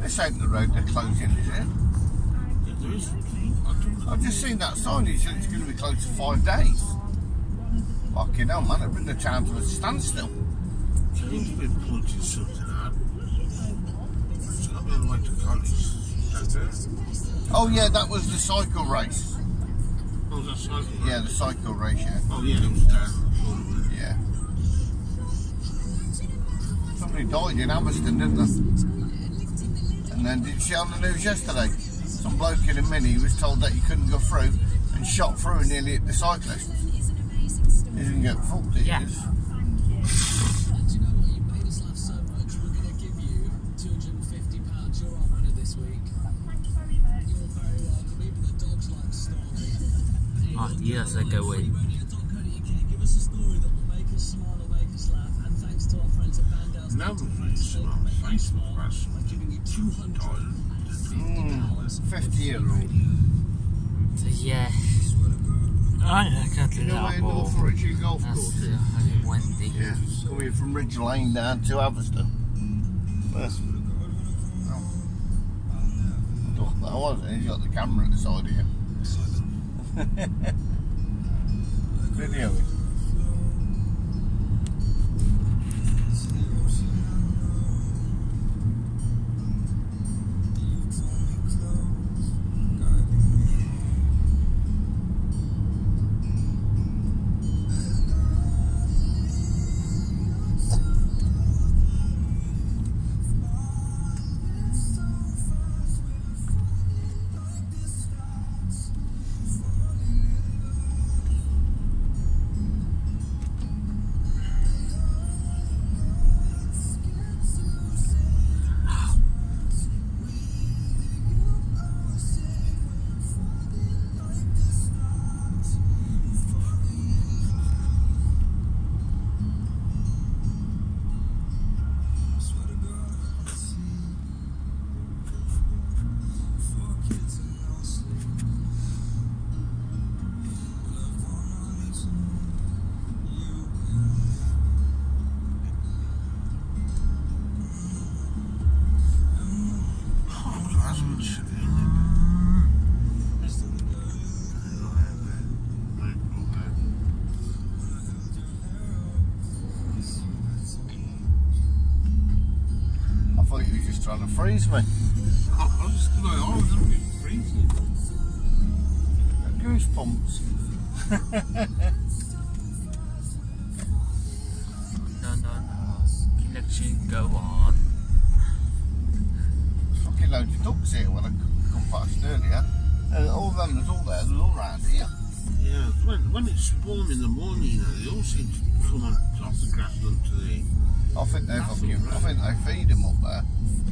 This ain't the road they're closing, is it? Yeah, there is. I've just seen that sign. It said it's going to be closed for 5 days. Fucking hell, man. It'll bring the town to a standstill. So I think you've been pointing something out. It's not going away to college. Oh, yeah, that was the cycle race. Oh, was that cycle? Yeah, the cycle race, yeah. Oh, yeah, it was down. Yeah. Somebody died in Hammerston, didn't they? And then, did you see on the news yesterday? Some bloke in a mini was told that he couldn't go through and shot through and nearly hit the cyclist. He didn't get fucked, did he? Yeah. Oh, yes, I go in. Now we're going to smell Facebook last night. 50-year-old. So, yeah. I can't do You know where that. North Ridgey Golf That's Course is? Wendy. Yeah. Coming from Ridge Lane down to Haverston. Yes. Oh, that was it. He's got the camera at the side of you. Video it. Trying to freeze me. I was just going, oh, I'm going to freezing. Goosebumps. No. Connection, go on. Fucking loads of ducks here when I come past earlier. All of them, there's all there, they're all around here. Yeah, when it's warm in the morning, you know, they all seem to come on off the grass onto the... I think they feed them up there.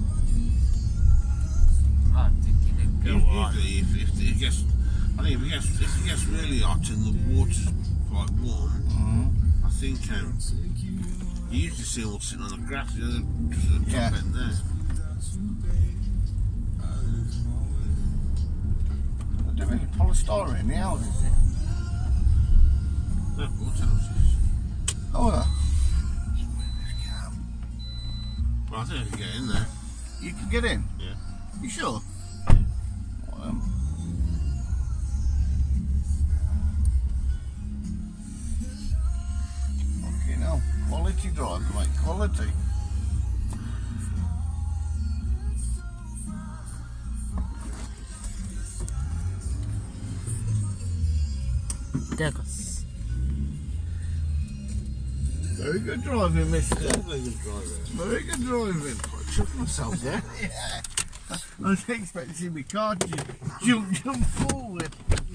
I'm thinking it go on. Usually, if it gets, I think if it gets really hot and the water's quite warm, I think you usually see them all sitting on the grass, you know, to the top end there. They're doing polystyrene in the houses here. No, what houses? Oh, Well, I think I can get in there. you can get in? Yeah. You sure? Fucking hell. Quality drive, mate. Quality. There goes. Very good driving, mister. Very good driver. Very good driving. I chucked myself there. Yeah. I was expecting to see my car jump forward.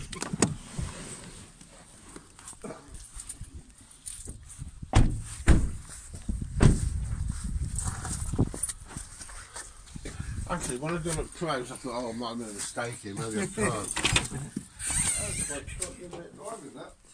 Actually, when I done up close, I thought, oh, I might have made a mistake here. Maybe I can't. That's like shot your mate driving that.